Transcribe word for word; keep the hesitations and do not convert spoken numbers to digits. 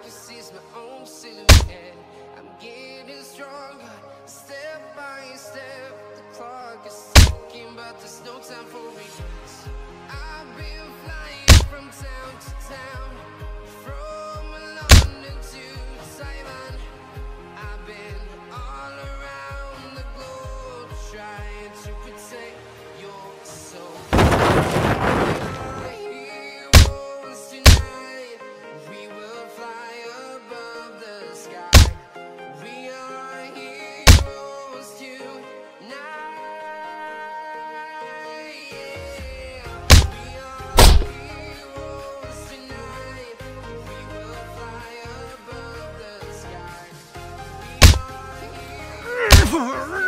can see my own silhouette. I'm getting stronger, step by step. The clock is ticking, but there's no time for regrets. I've been flying from town to town, from London to Taiwan. I've been all around the globe, trying to protect your soul. We are heroes tonight. We will fly above the sky. We are heroes tonight. Yeah. We are heroes tonight. We will fly above the sky. We are heroes.